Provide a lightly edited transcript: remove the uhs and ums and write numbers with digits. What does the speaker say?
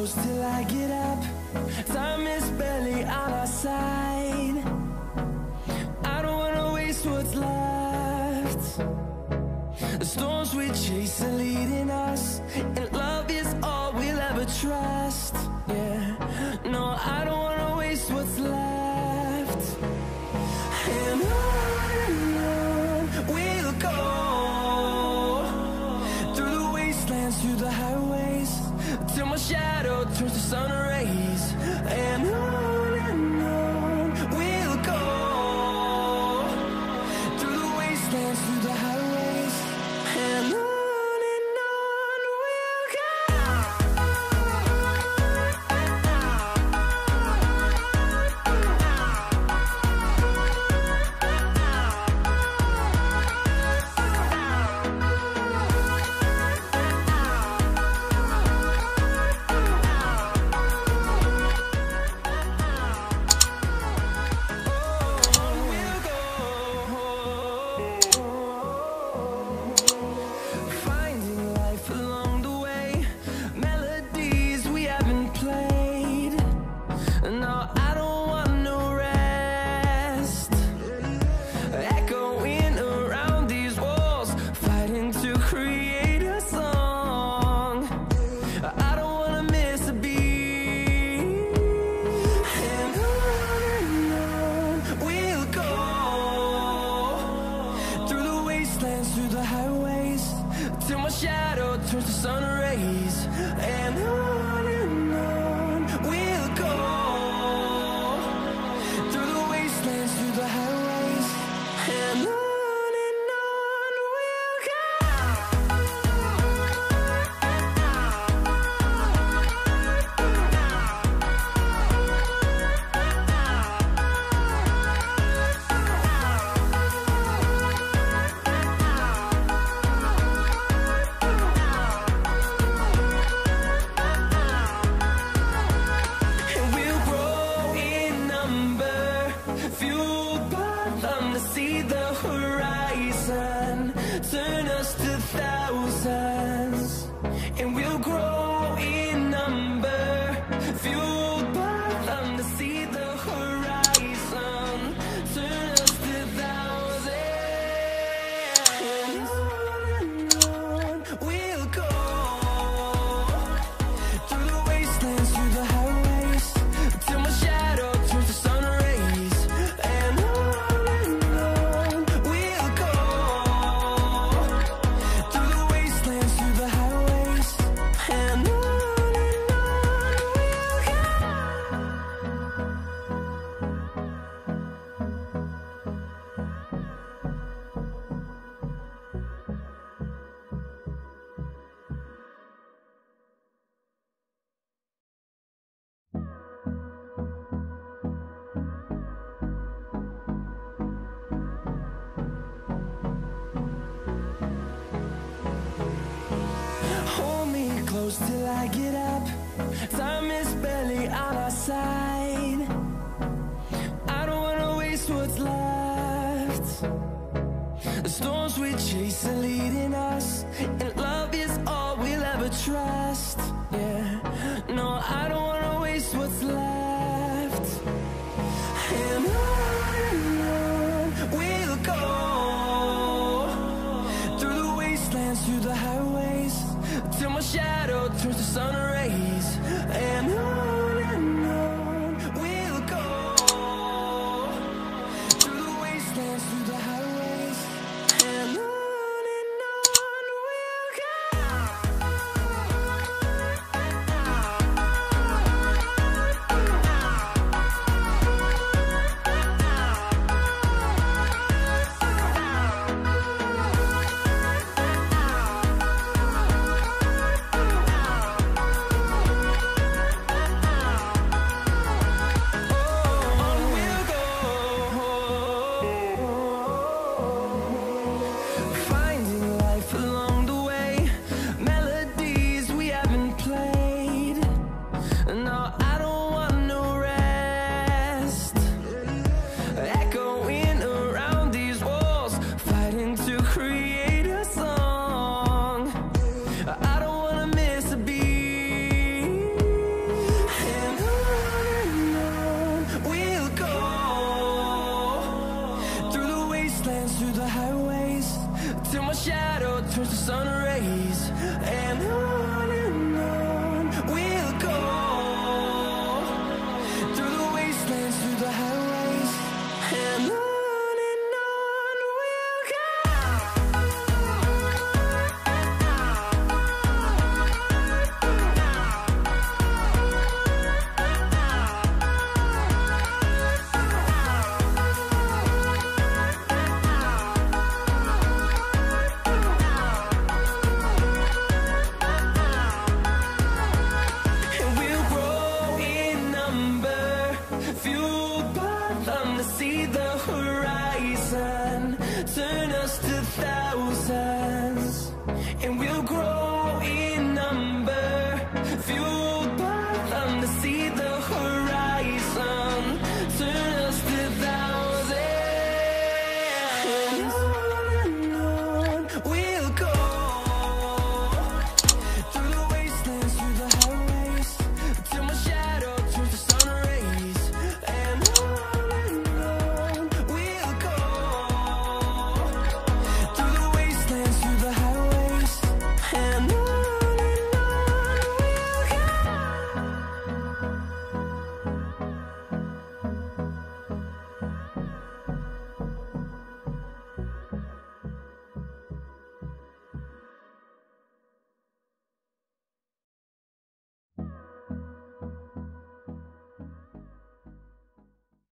close till I get up. Time is barely on our side. I don't wanna waste what's left. The storms we chase are leading us, and love is all we'll ever trust. Yeah, no, I don't wanna waste what's left. And on we'll go, through the wastelands, through the highways, till my shadow turns to sun rays. And on we'll go, through the wastelands, through the highways, and on we'll go. Finding life along the way, melodies we haven't played. No, I don't want no rest. Echoing around these walls, fighting to create a song. I don't wanna miss a beat. And on we'll go, through the wastelands, through the highways, till my shadow turns to sun rays. And on we'll go, through the wastelands, through the highways, and on we'll go. And we'll grow in number, fueled by them to see the horizon, turn us to thousands. And we'll grow in number, fueled by them to see the horizon, turn us to thousands. And on we'll go, through the wastelands, through the highways, till my shadow turns to sun rays. And on we'll go, through the wastelands, through the highways, and on we'll go. Hold me close till I get up. Time is barely on our side.